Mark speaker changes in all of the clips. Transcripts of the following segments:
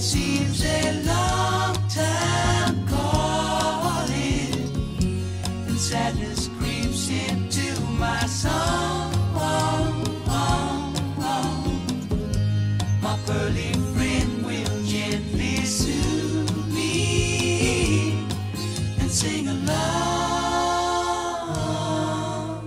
Speaker 1: seems a long time calling, and sadness creeps into my song. My pearly friend will gently soothe me and sing along.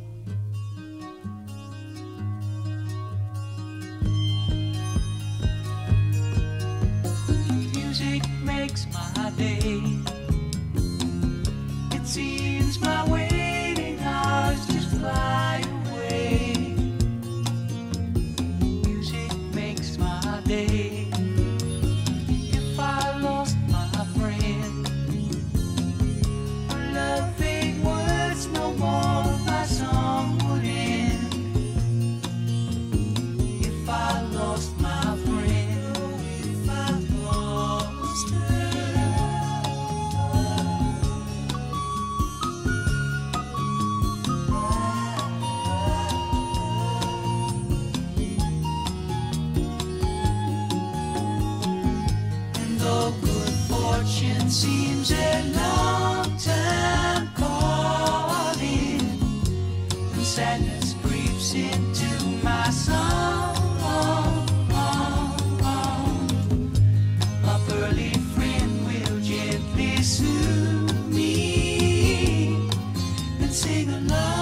Speaker 1: Music makes my day. It seems my waiting hours just fly away. Music makes my day. If I lost my friend, loving words no more, my song would end. If I lost my friend, if I lost her. And though good fortune seems a long time calling, and sadness creeps into my song, my pearly friend will gently soothe me and sing along.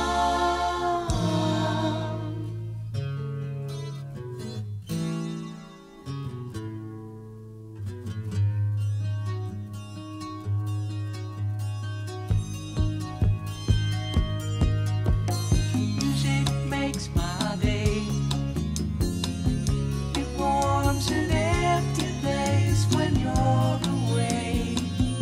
Speaker 1: Music makes my day. It warms an empty place when you're away.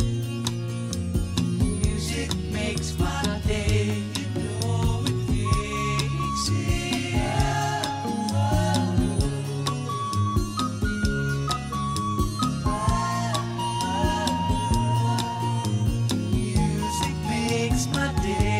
Speaker 1: Music makes my day. You know it makes it. Music makes my day.